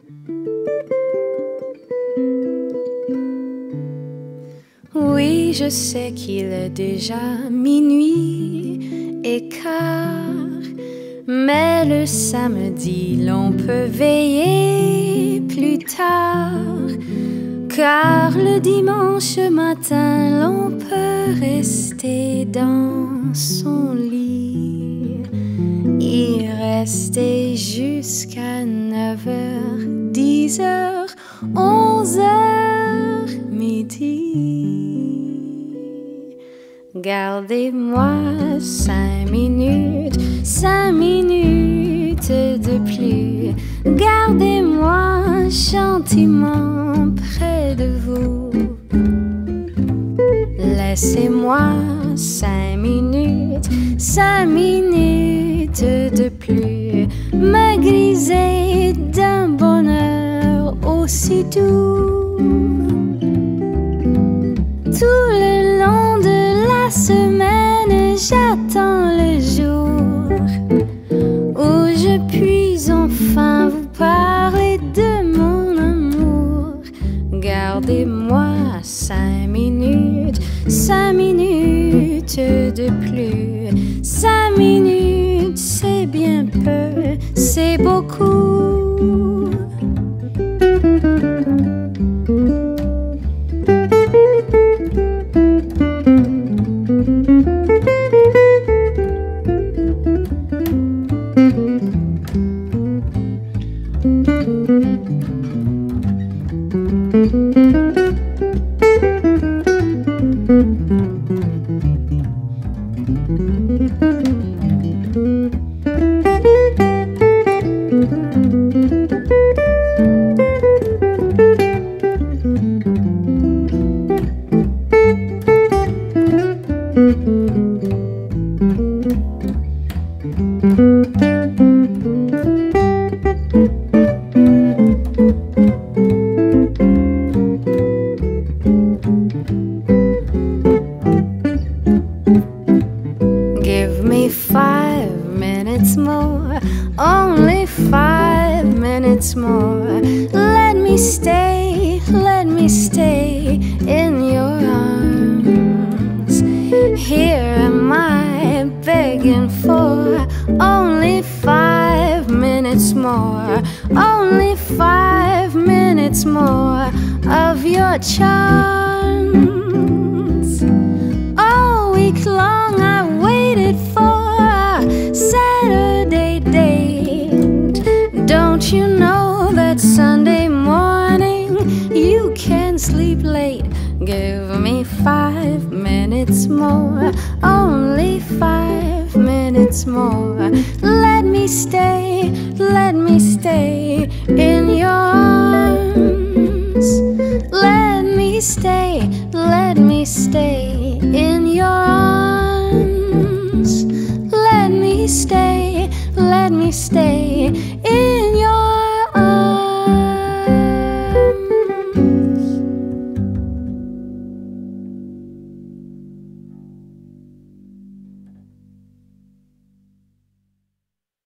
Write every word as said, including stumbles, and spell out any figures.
Oui, je sais qu'il est déjà minuit et quart, mais le samedi l'on peut veiller plus tard, car le dimanche matin l'on peut rester dans son lit, y rester jusqu'à neuf heures, dix heures, onze heures, midi. Gardez-moi cinq minutes, cinq minutes de plus. Gardez-moi gentiment près de vous. Laissez-moi cinq minutes, cinq minutes de plus. Me griser d'un bonheur aussi doux. Tout le long de la semaine, j'attends le jour où je puis enfin vous parler de mon amour. Gardez-moi cinq minutes, cinq minutes de plus. Cinq minutes, c'est bien peu, c'est beaucoup. Give me five minutes more, only five minutes more. Let me stay, let me stay in your arms. Here am I begging for only five minutes more, only five minutes more of your charms. All week long I waited for a Saturday date. Don't you know that Sunday morning you can sleep late? Give me five minutes more, only five minutes more. Let me stay, let me stay in your arms. Let me stay, let me stay in your arms. Let me stay, let me stay